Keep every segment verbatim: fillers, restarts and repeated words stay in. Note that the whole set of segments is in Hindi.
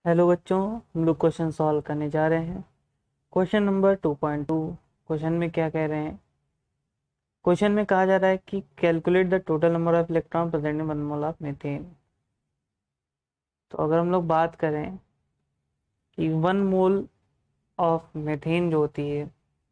हेलो बच्चों, हम लोग क्वेश्चन सॉल्व करने जा रहे हैं। Question number two point two. क्वेश्चन में क्या कह रहे हैं? क्वेश्चन में कहा जा रहा है कि calculate the total number of electron present in one mole of methane. तो अगर हम लोग बात करें कि वन मोल ऑफ मीथेन जो होती है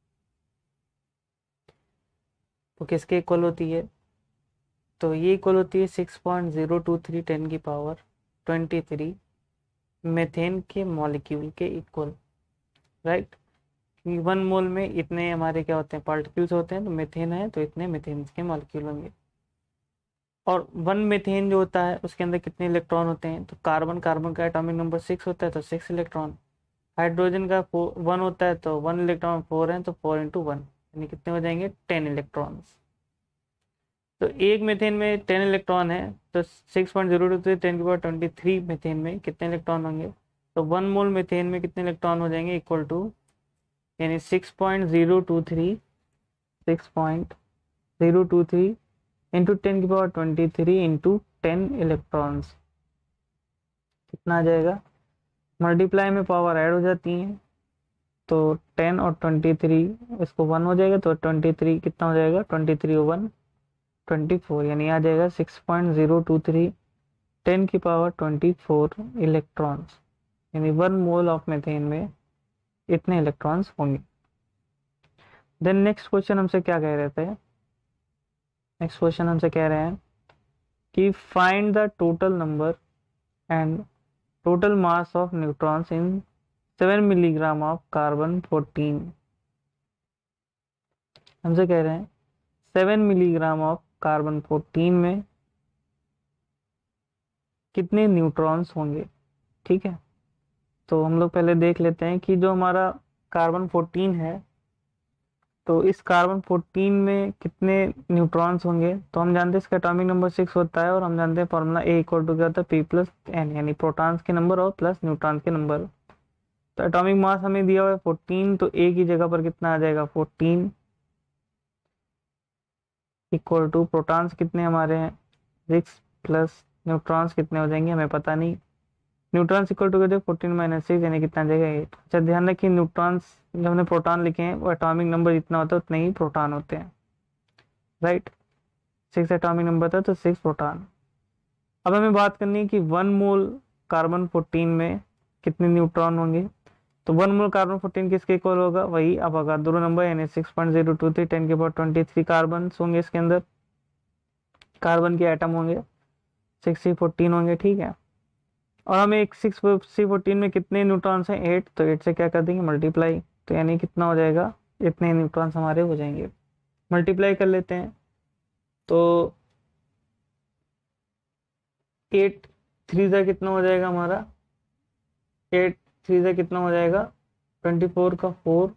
वो किसके इक्वल होती है? तो ये इक्वल होती है six point zero two three ten की पावर ट्वेंटी थ्री मीथेन के मॉलिक्यूल के इक्वल, राइट। कि वन मोल में इतने हमारे क्या होते हैं, पार्टिकल्स होते हैं। तो मीथेन है तो इतने मीथेन के मॉलिक्यूल होंगे। और वन मीथेन जो होता है उसके अंदर कितने इलेक्ट्रॉन होते हैं? तो कार्बन कार्बन का एटॉमिक नंबर सिक्स होता है तो सिक्स इलेक्ट्रॉन। हाइड्रोजन का वन होता है तो वन इलेक्ट्रॉन, फोर है तो फोर इंटू वन, यानी कितने हो जाएंगे? Ten electrons. तो एक मीथेन में टेन इलेक्ट्रॉन है तो six point zero two three ten की पावर ट्वेंटी थ्री मीथेन में कितने इलेक्ट्रॉन होंगे? तो वन मोल मीथेन में कितने इलेक्ट्रॉन हो जाएंगे? इक्वल टू, यानी six point zero two three six point zero two three into ten की power twenty three into ten electrons. कितना आ जाएगा? मल्टीप्लाई में पावर ऐड हो जाती है तो टेन और ट्वेंटी थ्री, इसको वन हो जाएगा तो ट्वेंटी थ्री कितना हो जाएगा? Twenty three one twenty four, यानी आ जाएगा six point zero two three ten की पावर ट्वेंटी फोर इलेक्ट्रॉन्स। यानी वन मोल ऑफ मीथेन में इतने इलेक्ट्रॉन्स होंगे। देन नेक्स्ट क्वेश्चन हमसे क्या कह रहे थे? नेक्स्ट क्वेश्चन हमसे कह रहे हैं कि find the total number and total mass of neutrons in seven milligram of carbon fourteen. हमसे कह रहे हैं seven milligram of carbon fourteen में कितने न्यूट्रॉन्स होंगे। ठीक है, तो हम लोग पहले देख लेते हैं कि जो हमारा कार्बन फोर्टीन है तो इस कार्बन फोर्टीन में कितने न्यूट्रॉन्स होंगे। तो हम जानते हैं इसका एटॉमिक नंबर सिक्स होता है और हम जानते हैं फॉर्मूला ए इक्वल टू क्या होता है? पी प्लस एन, यानी प्रोटॉन्स के नंबर और प्लस न्यूट्रॉन्स के नंबर। तो एटॉमिक मास हमें दिया हुआ है फोर्टीन, तो ए की जगह पर कितना आ जाएगा? फोर्टीन इक्वल टू प्रोटॉन्स कितने हमारे हैं? सिक्स प्लस न्यूट्रॉन्स कितने हो जाएंगे हमें पता नहीं। न्यूट्रॉन्स इक्वल टू क्या? फोर्टीन माइनस सिक्स, यानी कितना आ जाएगा? एट। अच्छा ध्यान रखिए, न्यूट्रॉन्स जब हमने प्रोटॉन लिखे हैं वो एटॉमिक नंबर जितना होता है उतने ही प्रोटॉन होते हैं, राइट। सिक्स एटॉमिक नंबर था तो सिक्स प्रोटॉन। अब हमें बात करनी है कि वन मोल कार्बन फोर्टीन में कितने न्यूट्रॉन होंगे। तो वन मोल कार्बन फोर्टीन किसके इक्वल होगा? वही अवोगाद्रो नंबर, यानी six point zero two three ten के पावर ट्वेंटी थ्री कार्बन होंगे। इसके अंदर कार्बन के एटम होंगे, सिक्स सी फोर्टीन होंगे, ठीक है। और हमें एक सिक्स सी फोर्टीन में कितने न्यूट्रॉन्स हैं? एट। तो एट से क्या कर देंगे? मल्टीप्लाई। तो यानी कितना हो जाएगा? इतने न्यूट्रॉन्स हमारे हो जाएंगे। मल्टीप्लाई कर लेते हैं तो एट थ्री से कितना हो जाएगा हमारा? एट थ्री से कितना हो जाएगा? ट्वेंटी फोर का फोर,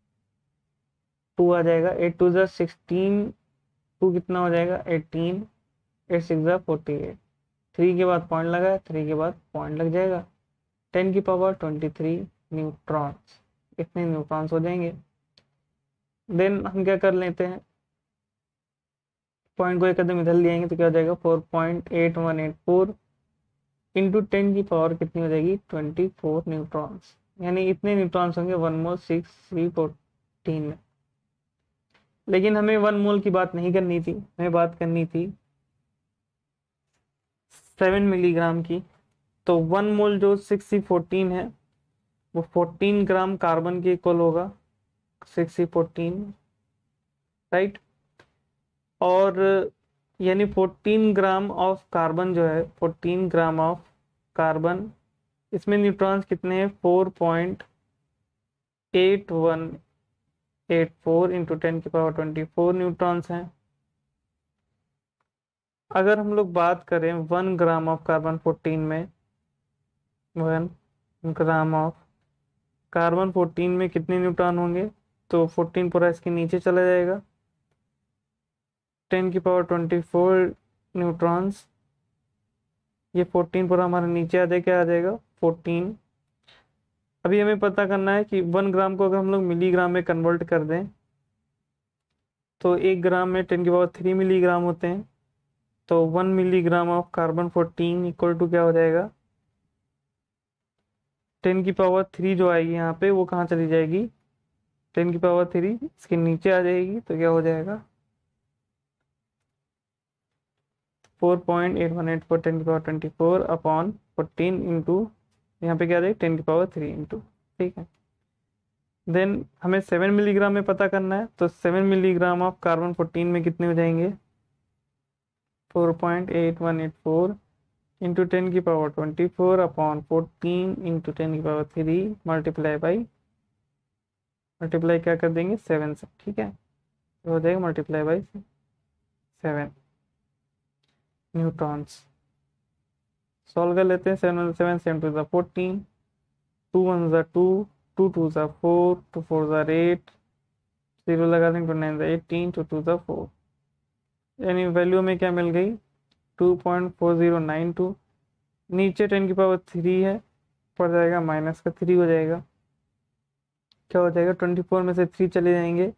टू आ जाएगा। एट टू ज़ा सिक्सटीन, टू कितना हो जाएगा? एटीन। एट सिक्स ज़ा फोर्टी एट। थ्री के बाद पॉइंट लगा, थ्री के बाद पॉइंट लग जाएगा। टेन की पावर ट्वेंटी थ्री न्यूट्रॉन्स, इतने न्यूट्रॉन्स हो जाएंगे। देन हम क्या कर लेते हैं, पॉइंट को एक कदम इधर ले आएंगे तो क्या हो जाएगा? Four point eight one eight four into ten की पावर कितनी हो जाएगी? ट्वेंटी फोर न्यूट्रॉन्स, यानी इतने न्यूट्रॉन्स होंगे one mole six C fourteen में। लेकिन हमें वन मोल की बात नहीं करनी थी, हमें बात करनी थी सेवन मिलीग्राम की। तो वन मोल जो सिक्स सी फोर्टीन है वो फोर्टीन ग्राम कार्बन के इक्वल होगा, सिक्स सी फोर्टीन, राइट। और यानी फोर्टीन ग्राम ऑफ कार्बन जो है, फोर्टीन ग्राम ऑफ कार्बन, इसमें न्यूट्रॉन्स कितने हैं? Four point eight one eight four into ten की पावर ट्वेंटी फोर न्यूट्रॉन्स हैं। अगर हम लोग बात करें one gram of carbon fourteen में, one gram of carbon fourteen में कितने न्यूट्रॉन होंगे? तो फोर्टीन पूरा इसके नीचे चला जाएगा, टेन की पावर ट्वेंटी फोर न्यूट्रॉन्स। ये फोर्टीन पूरा हमारा नीचे आ जाएगा, आ जाएगा फोर्टीन। अभी हमें पता करना है कि वन ग्राम को अगर हम लोग मिलीग्राम में कन्वर्ट कर दें तो एक ग्राम में टेन की पावर थ्री मिलीग्राम होते हैं। तो one milligram of carbon fourteen equal to क्या हो जाएगा? टेन की पावर थ्री जो आएगी यहाँ पे वो कहाँ चली जाएगी, टेन की पावर थ्री इसके नीचे आ जाएगी, तो क्या हो जाएगा four point eight one eight four ten की power twenty four upon fourteen into यहाँ पे क्या आ जाएगी टेन की पावर थ्री इंटू, ठीक है। देन हमें सेवन मिलीग्राम में पता करना है, तो seven milligram of carbon fourteen में कितने हो जाएंगे, four point eight one eight four into ten की power twenty four upon fourteen into ten की power three multiply by, multiply क्या कर देंगे सेवन से, ठीक है, तो हो जाएगा multiply by seven neutrons. Solve कर लेते हैं, सेवन सेवन सेवन टू ज़ा फोर्टीन, टू वन ज़ा टू, टू टू ज़ा फोर, टू फोर ज़ा एट, जीरो लगा देंगे, टू नाइन ज़ा एटीन, टू टू ज़ा फोर, यानी वैल्यू में क्या मिल गई two point four zero nine two. नीचे टेन की पावर थ्री है, पड़ जाएगा माइनस का थ्री हो जाएगा, क्या हो जाएगा ट्वेंटी फोर में से थ्री चले जाएंगे,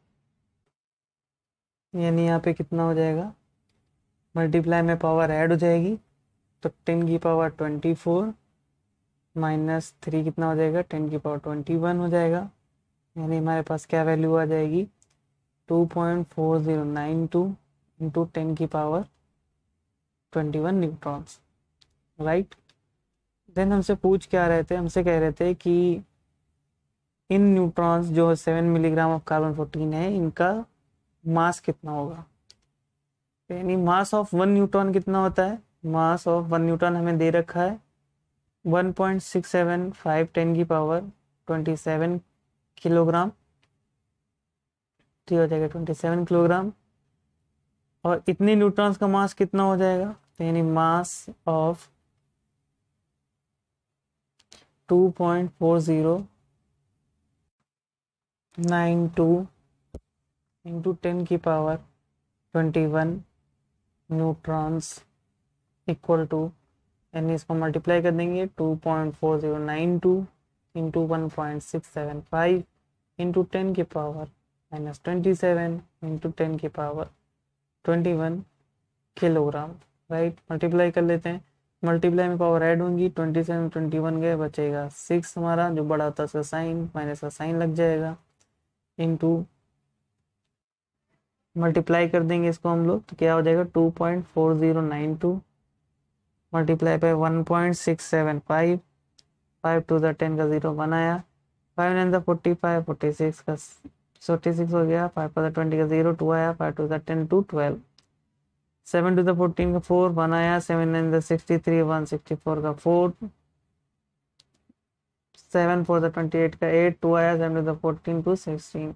यानी यहाँ पे कितना हो जाएगा, मल्टीप्लाई में पावर ऐड हो जाएगी, तो टेन की power twenty four minus three कितना हो जाएगा टेन की पावर ट्वेंटी वन हो जाएगा, यानी हमारे पास क्या वैल्यू आ जाएगी two point four zero nine two into ten की power twenty one neutrons, right. Then हमसे पूछ क्या रहे थे, हमसे कह रहे थे कि इन न्यूट्रॉन्स जो seven milligram of carbon fourteen है इनका मास कितना होगा, यानी मास ऑफ वन न्यूट्रॉन कितना होता है, मास ऑफ वन न्यूट्रॉन हमें दे रखा है one point six seven five ten की पावर ट्वेंटी सेवन किलोग्राम, ठीक हो जाएगा ट्वेंटी सेवन किलोग्राम, और इतने न्यूट्रॉन्स का मास कितना हो जाएगा, तो यानी mass of two point four zero nine two into ten की power twenty one neutrons equal to, यानी इसको मल्टीप्लाई कर देंगे two point four zero nine two into one point six seven five into ten की power minus twenty seven into ten की power twenty one kilogram, right. Multiply कर लेते हैं, मल्टीप्लाई में पावर ऐड होंगी, ट्वेंटी सेवन ट्वेंटी वन गए, बचेगा सिक्स हमारा, जो बड़ा होता है उसका साइन माइनस का साइन लग जाएगा, इंटू मल्टीप्लाई कर देंगे इसको हम लोग, तो क्या हो जाएगा two point four zero nine two multiply पे one point six seven five, five two द टेन का जीरो वन आया, फाइव नाइन द फोर्टी फाइव, फोर्टी सिक्स का फोर्टी सिक्स हो गया, फाइव पर द ट्वेंटी का जीरो टू आया, फाइव टू द ten two twelve, seven two द फोर्टीन का फोर वन आया, सेवन नाइन द sixty three one sixty four का फोर, सेवन फोर द ट्वेंटी एट का एट टू आया, सेवन टू द fourteen two sixteen,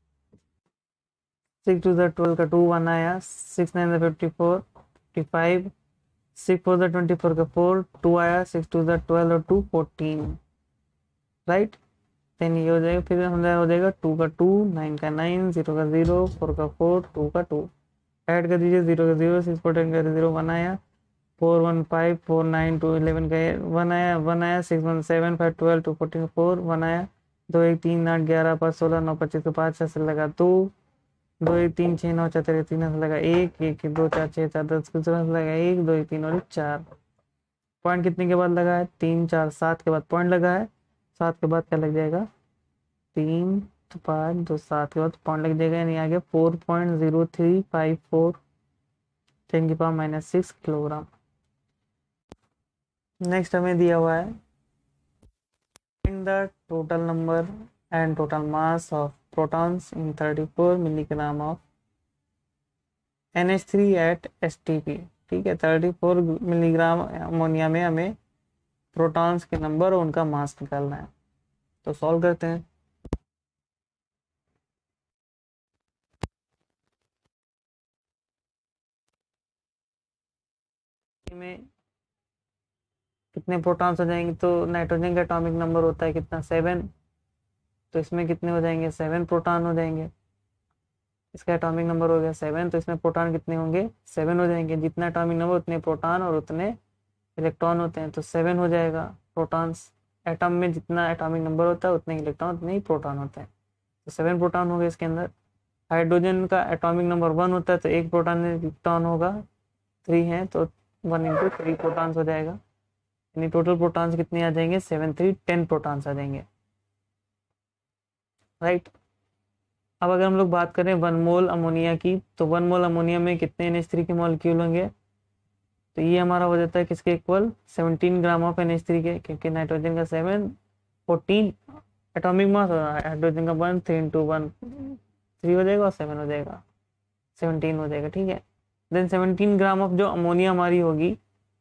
six two द ट्वेल्व का टू वन आया, सिक्स नाइन द fifty four fifty five, six four द ट्वेंटी फोर का फोर टू आया, सिक्स टू द ट्वेल्व और टू फोर्टीन, राइट। देन ये हो जाएगा, फिर हमारा हो जाएगा टू का टू, नाइन का नाइन, जीरो का जीरो, फोर का फोर, टू का टू, ऐड कर दीजिए, जीरो का जीरो, सिक्स फोर टेन का जीरो वन आया, four one five, four nine two eleven का वन आया, वन आया, six one seven five twelve two fourteen four one आया, दो एक तीन आठ ग्यारह पाँच सोलह नौ पच्चीस को पाँच से लगा दो, दो एक तीन छः नौ चार तेरह तीन से लगा एक, एक दो चार छः चार दस को से लगा एक, दो एक तीन और एक चार, पॉइंट कितने के बाद लगा है तीन, चार सात के बाद पॉइंट लगा है, सात के बाद क्या लग जाएगा तीन, तो पाँच दो सात के बाद पॉइंट लग जाएगा, यानी आ गया four point zero three five four ten की power minus six kilogram. Next हमें दिया हुआ है in the total number and total mass of protons in thirty four milligram of N H three at S T P, ठीक है। थर्टी फोर मिलीग्राम अमोनिया में हमें प्रोटॉन्स के नंबर और उनका मास निकालना है, तो सॉल्व करते हैं। में कितने प्रोटॉन्स हो जाएंगे, तो नाइट्रोजन का एटॉमिक नंबर होता है कितना सेवन, तो इसमें कितने हो जाएंगे सेवन प्रोटॉन हो जाएंगे, इसका एटॉमिक नंबर हो गया सेवन, तो इसमें प्रोटॉन कितने होंगे सेवन हो जाएंगे, जितना एटॉमिक नंबर उतने प्रोटॉन और उतने इलेक्ट्रॉन होते हैं, तो सेवन हो जाएगा प्रोटॉन्स, एटम में जितना एटॉमिक नंबर होता है उतने इलेक्ट्रॉन उतने ही प्रोटॉन होते हैं, तो सेवन प्रोटॉन हो गए इसके अंदर। हाइड्रोजन का एटॉमिक नंबर वन होता है, तो एक प्रोटॉन इलेक्ट्रॉन होगा, थ्री है तो वन इंटू थ्री प्रोटॉन्स हो जाएगा। यानी टोटल प्रोटॉन्स कितने आ जाएंगे, सेवन थ्री टेन प्रोटॉन्स आ जाएंगे, राइट। अब अगर हम लोग बात करें वन मोल अमोनिया की, तो वन मोल अमोनिया में कितने एन एच थ्री के मॉलिक्यूल होंगे, तो ये हमारा हो जाता है किसके equal, seventeen gram of N H three के, क्योंकि नाइट्रोजन का सेवन, फोर्टीन एटॉमिक मास और हाइड्रोजन का one, three into one three हो जाएगा और सेवन हो जाएगा, सेवनटीन हो जाएगा, ठीक है। देन सेवनटीन ग्राम ऑफ जो अमोनिया हमारी होगी,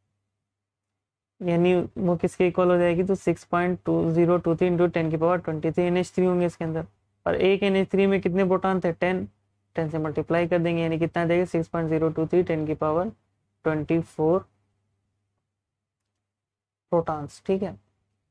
यानी वो किसके इक्वल हो जाएगी, तो six point two zero two three into ten की power twenty three N H three होंगे इसके अंदर, और एक एन एच थ्री में कितने प्रोटॉन थे, टेन, टेन से मल्टीप्लाई कर देंगे, यानी कितना आ जाएगा, six point zero two three ten की पावर ट्वेंटी फोर प्रोटॉन्स, ठीक है।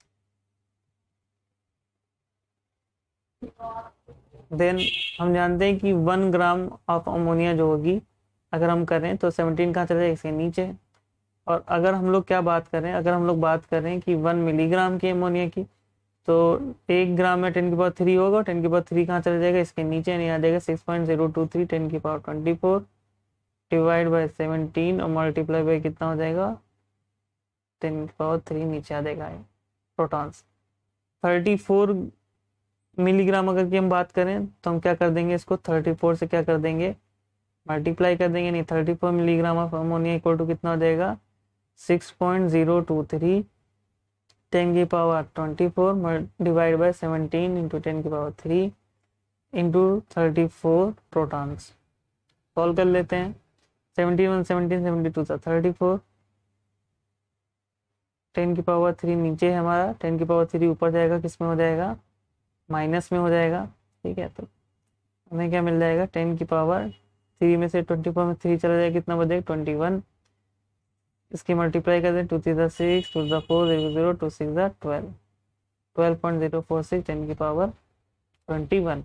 देन हम जानते हैं कि वन ग्राम ऑफ अमोनिया जो होगी अगर हम करें तो सेवनटीन कहाँ चले जाएगा, इसके नीचे। और अगर हम लोग क्या बात करें, अगर हम लोग बात करें कि वन मिलीग्राम की अमोनिया की, तो एक ग्राम में टेन की पावर थ्री होगा, टेन की पावर थ्री कहाँ चला जाएगा, इसके नीचे, नहीं आ जाएगा six point zero two three ten की power twenty four divide by seventeen और मल्टीप्लाई बाई कितना हो जाएगा, टेन की पावर थ्री नीचे आ जाएगा प्रोटॉन्स। थर्टी फोर मिलीग्राम अगर की हम बात करें तो हम क्या कर देंगे, इसको थर्टी फोर से क्या कर देंगे, मल्टीप्लाई कर देंगे, नहीं thirty four milligram of ammonia equal to कितना हो जाएगा, six point zero two three ten की power twenty four divide by seventeen into ten की power three into thirty four protons. Solve कर लेते हैं, seventeen one seventeen seventy two था थर्टी फोर, टेन की पावर थ्री नीचे है हमारा, टेन की पावर थ्री ऊपर जाएगा, किस में हो जाएगा, माइनस में हो जाएगा, ठीक है। तो हमें क्या मिल जाएगा, टेन की पावर थ्री में से ट्वेंटी फोर में थ्री चला जाएगा, कितना बचेगा, ट्वेंटी वन, इसकी मल्टीप्लाई कर दें, two three the six, two the four, zero zero, two six the twelve, twelve point zero four six ten की पावर ट्वेंटी वन।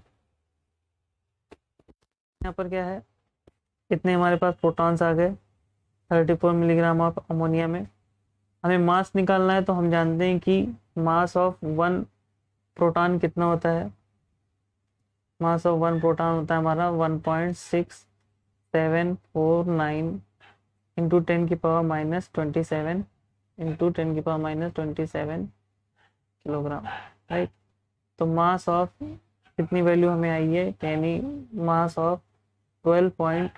यहाँ पर क्या है, इतने हमारे पास प्रोटॉन्स आ गए thirty four milligram of ammonia में। हमें मास निकालना है, तो हम जानते हैं कि मास ऑफ वन प्रोटॉन कितना होता है, मास ऑफ वन प्रोटॉन होता है हमारा one point six seven four nine into ten की power minus twenty seven into ten की power minus twenty seven kilogram, right. तो मास ऑफ कितनी वैल्यू हमें आई है, यानी mass of twelve point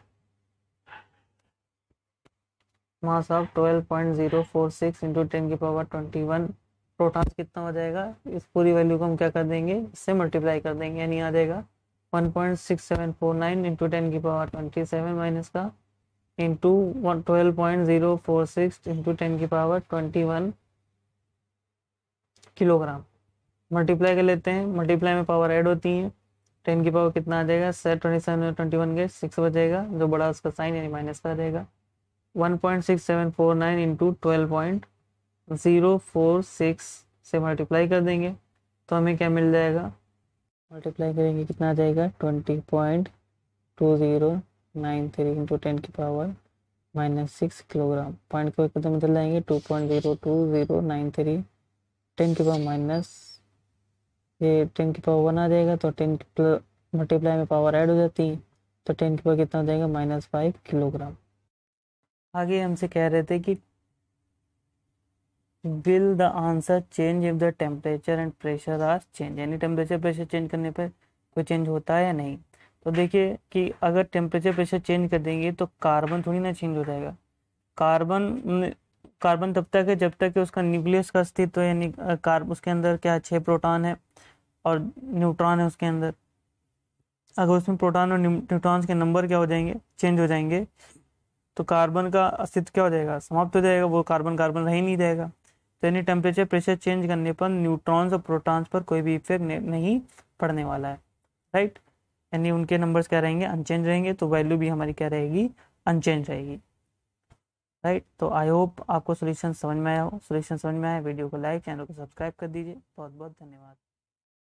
mass of twelve point zero four six into ten की पावर ट्वेंटी वन प्रोटॉन्स कितना हो जाएगा, इस पूरी वैल्यू को हम क्या कर देंगे, इससे मल्टीप्लाई कर देंगे, यानी आ जाएगा one point six seven four nine into ten की पावर ट्वेंटी सेवन माइनस का into one twelve point zero four six into ten की power twenty one kilogram. Multiply कर लेते हैं, मल्टीप्लाई में पावर ऐड होती है, टेन की पावर कितना आ जाएगा, set twenty seven twenty one के सिक्स बचेगा, जो बड़ा उसका साइन यानी माइनस का आ जाएगा, one point six seven four nine into twelve point zero four six से मल्टीप्लाई कर देंगे, तो हमें क्या मिल जाएगा, मल्टीप्लाई करेंगे कितना आ जाएगा, twenty point two zero nine three into ten की power minus six kilogram. Point को कितने में चल जाएंगे, two point zero two zero nine three ten की पावर माइनस, ये टेन की पावर वन आ जाएगा, तो टेन मल्टीप्लाई में पावर ऐड हो जाती है, तो टेन की पावर कितना हो जाएगा, माइनस फाइव किलोग्राम। आगे हमसे कह रहे थे कि will the answer change if the temperature and pressure are change, यानी टेम्परेचर प्रेशर चेंज करने पर कोई चेंज होता है या नहीं। तो देखिए कि अगर टेम्परेचर प्रेशर चेंज कर देंगे तो कार्बन थोड़ी ना चेंज हो जाएगा, कार्बन कार्बन तब तक है जब तक कि उसका न्यूक्लियस का अस्तित्व है, यानी कार्ब उसके अंदर क्या छः प्रोटॉन है और न्यूट्रॉन है उसके अंदर। अगर उसमें प्रोटॉन और न्यूट्रॉन्स के नंबर क्या हो जाएंगे, चेंज हो जाएंगे, तो कार्बन का अस्तित्व क्या हो जाएगा, समाप्त हो जाएगा, वो कार्बन कार्बन रह ही नहीं जाएगा। तो यानी टेम्परेचर प्रेशर चेंज करने पर न्यूट्रॉन्स और प्रोटॉन्स पर कोई भी इफेक्ट नहीं पड़ने वाला है, राइट। यानी उनके नंबर्स क्या रहेंगे, अनचेंज रहेंगे, तो वैल्यू भी हमारी क्या रहेगी, अनचेंज रहेगी, राइट। तो आई होप आपको सॉल्यूशन समझ में आया हो, सॉल्यूशन समझ में आया वीडियो को लाइक, चैनल को सब्सक्राइब कर दीजिए। बहुत बहुत धन्यवाद।